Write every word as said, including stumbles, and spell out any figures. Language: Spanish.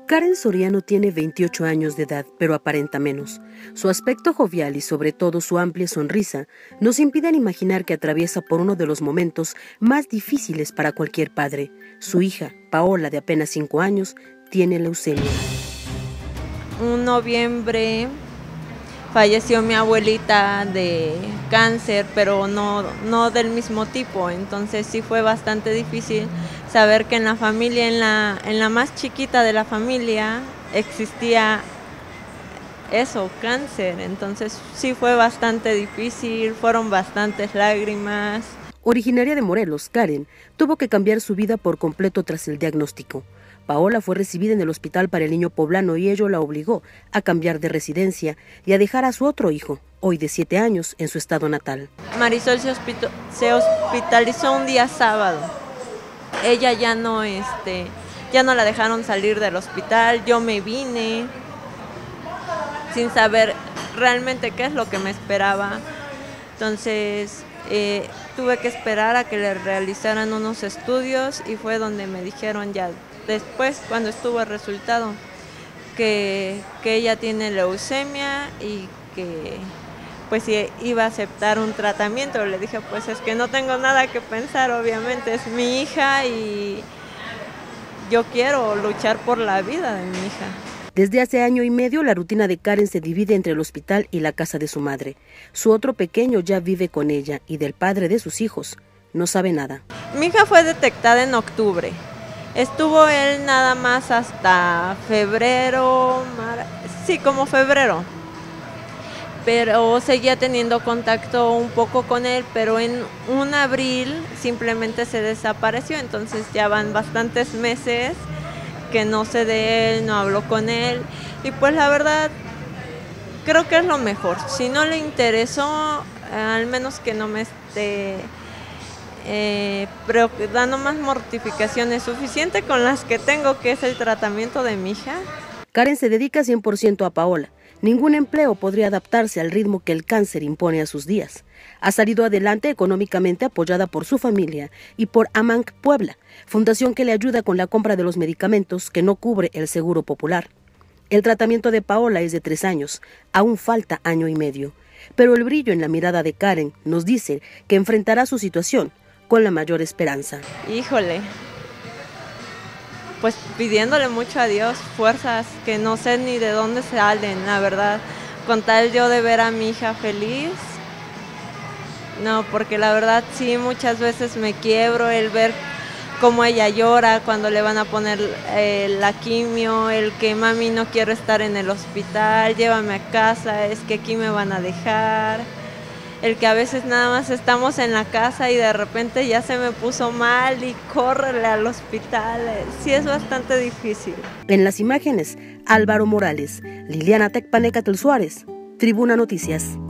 Karen Soriano tiene veintiocho años de edad, pero aparenta menos. Su aspecto jovial y sobre todo su amplia sonrisa nos impiden imaginar que atraviesa por uno de los momentos más difíciles para cualquier padre. Su hija, Paola, de apenas cinco años, tiene leucemia. Un noviembre falleció mi abuelita de cáncer, pero no, no del mismo tipo, entonces sí fue bastante difícil saber que en la familia, en la, en la más chiquita de la familia, existía eso, cáncer, entonces sí fue bastante difícil, fueron bastantes lágrimas. Originaria de Morelos, Karen tuvo que cambiar su vida por completo tras el diagnóstico. Paola fue recibida en el Hospital para el Niño Poblano y ello la obligó a cambiar de residencia y a dejar a su otro hijo, hoy de siete años, en su estado natal. Marisol se, se hospitalizó un día sábado. Ella ya no, este, ya no la dejaron salir del hospital, yo me vine sin saber realmente qué es lo que me esperaba. Entonces eh, tuve que esperar a que le realizaran unos estudios y fue donde me dijeron ya después, cuando estuvo el resultado, que, que ella tiene leucemia y que pues iba a aceptar un tratamiento. Le dije, pues es que no tengo nada que pensar, obviamente es mi hija y yo quiero luchar por la vida de mi hija. Desde hace año y medio, la rutina de Karen se divide entre el hospital y la casa de su madre. Su otro pequeño ya vive con ella y del padre de sus hijos no sabe nada. Mi hija fue detectada en octubre. Estuvo él nada más hasta febrero, mar... sí, como febrero. Pero seguía teniendo contacto un poco con él, pero en un abril simplemente se desapareció, entonces ya van bastantes meses que no sé de él, no hablo con él, y pues la verdad creo que es lo mejor. Si no le interesó, al menos que no me esté eh, pero dando más mortificaciones, suficiente con las que tengo, que es el tratamiento de mi hija. Karen se dedica cien por ciento a Paola. Ningún empleo podría adaptarse al ritmo que el cáncer impone a sus días. Ha salido adelante económicamente apoyada por su familia y por AMANC Puebla, fundación que le ayuda con la compra de los medicamentos que no cubre el Seguro Popular. El tratamiento de Paola es de tres años, aún falta año y medio. Pero el brillo en la mirada de Karen nos dice que enfrentará su situación con la mayor esperanza. Híjole, pues pidiéndole mucho a Dios fuerzas que no sé ni de dónde salen, la verdad, con tal yo de ver a mi hija feliz. No, porque la verdad sí, muchas veces me quiebro el ver cómo ella llora cuando le van a poner eh, la quimio, el que mami no quiero estar en el hospital, llévame a casa, es que aquí me van a dejar. El que a veces nada más estamos en la casa y de repente ya se me puso mal y córrele al hospital. Sí, es bastante difícil. En las imágenes, Álvaro Morales, Liliana Tecpanecatl Suárez, Tribuna Noticias.